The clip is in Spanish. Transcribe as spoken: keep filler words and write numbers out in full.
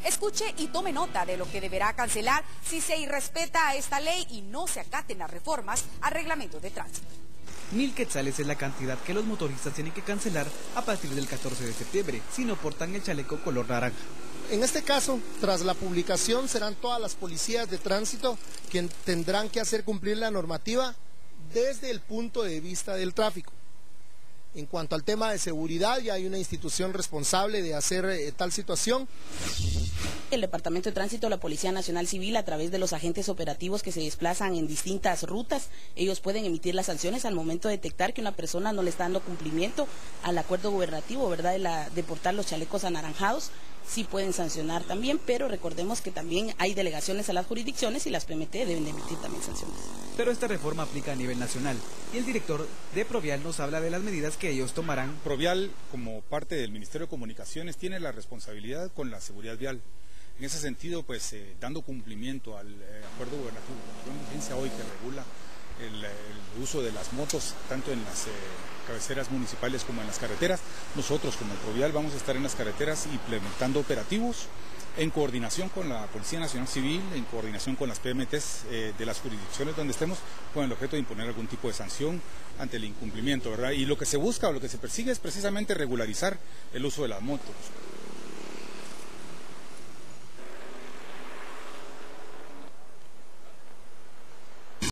Escuche y tome nota de lo que deberá cancelar si se irrespeta a esta ley y no se acaten las reformas al reglamento de tránsito. Mil quetzales es la cantidad que los motoristas tienen que cancelar a partir del catorce de septiembre si no portan el chaleco color naranja. En este caso, tras la publicación, serán todas las policías de tránsito quienes tendrán que hacer cumplir la normativa desde el punto de vista del tráfico. En cuanto al tema de seguridad, ya hay una institución responsable de hacer eh, tal situación. El Departamento de Tránsito, la Policía Nacional Civil, a través de los agentes operativos que se desplazan en distintas rutas, ellos pueden emitir las sanciones al momento de detectar que una persona no le está dando cumplimiento al acuerdo gubernativo, ¿verdad?, de, la, de portar los chalecos anaranjados. Sí pueden sancionar también, pero recordemos que también hay delegaciones a las jurisdicciones y las P M T deben de emitir también sanciones. Pero esta reforma aplica a nivel nacional y el director de Provial nos habla de las medidas que ellos tomarán. Provial, como parte del Ministerio de Comunicaciones, tiene la responsabilidad con la seguridad vial. En ese sentido, pues eh, dando cumplimiento al eh, acuerdo gubernativo de vigencia hoy que regula el, el uso de las motos, tanto en las eh, cabeceras municipales como en las carreteras, nosotros como Provial vamos a estar en las carreteras implementando operativos en coordinación con la Policía Nacional Civil, en coordinación con las P M Ts eh, de las jurisdicciones donde estemos, con el objeto de imponer algún tipo de sanción ante el incumplimiento, ¿verdad? Y lo que se busca o lo que se persigue es precisamente regularizar el uso de las motos.